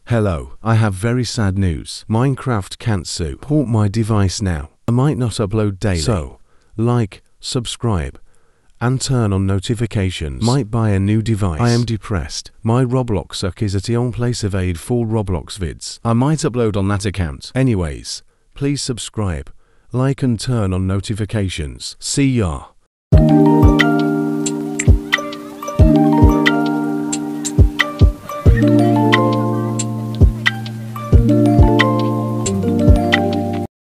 Hello, I have very sad news. Minecraft can't support my device now. I might not upload daily. So, like, subscribe, and turn on notifications. Might buy a new device. I am depressed. My Roblox suck is at the only place of aid for Roblox vids. I might upload on that account. Anyways, please subscribe, like and turn on notifications. See ya.